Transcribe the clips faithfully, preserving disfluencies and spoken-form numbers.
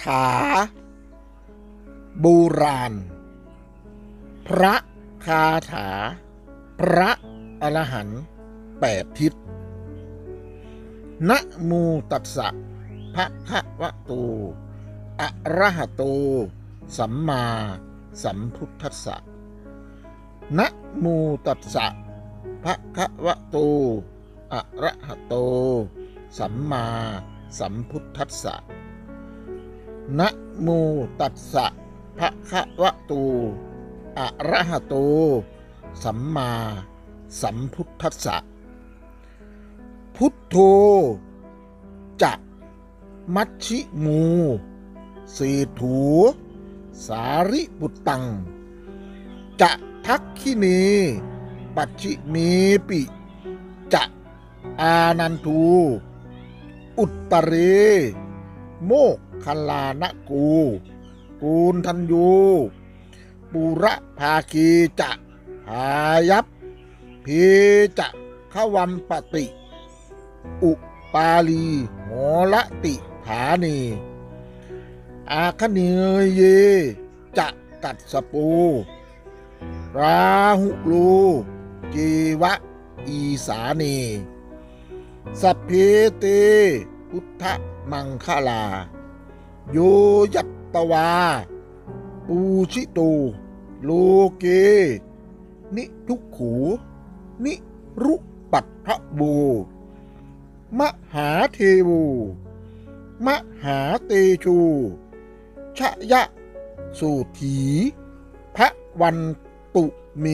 ถาโบราณพระคาถาพระอรหันต์แปดทิศนะโมตัสสะภะคะวะโตอะระหะโตสัมมาสัมพุทธัสสะนะโมตัสสะภะคะวะโตอะระหะโตสัมมาสัมพุทธัสสะนะโมตัสสะภะคะวะโตอะระหะโตสัมมาสัมพุทธัสสะพุทโธจะมัชชิมูเศถูสาริปุตตังจะทักขิเนปัจฉิเมปิจะอานันทูอุตตะเรโมกขัลลานกูกูลทันยูปุระภาคีจะหายัพเพจะขวัมปติอุปาลีโหละติฐานีอาคเนยเยจะกัดสปูราหุลูจีวะอีสานีสัพเพเตพุทธมังคลาโยยัตตวาปูชิตูโลเกนิทุกขูนิรุปัฏฐบูมหาเทวูมหาเตชูชยะสุถีพระวันตุเม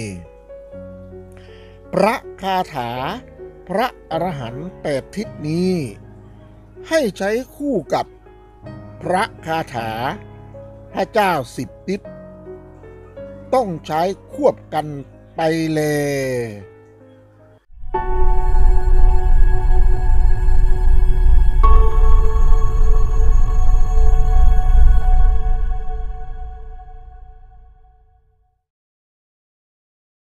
พระคาถาพระอรหันต์แปดทิศนี้ให้ใช้คู่กับพระคาถาพระเจ้าสิบทิศต้องใช้ควบกันไปเลย